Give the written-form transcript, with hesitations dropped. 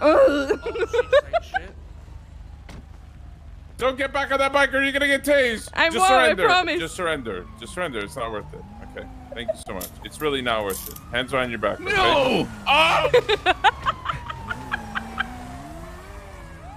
Don't get back on that bike or you're gonna get tased. I Just won't, surrender. I promise. Just surrender. Just surrender. It's not worth it. Okay. Thank you so much. It's really not worth it. Hands on your back. Okay? No! Oh!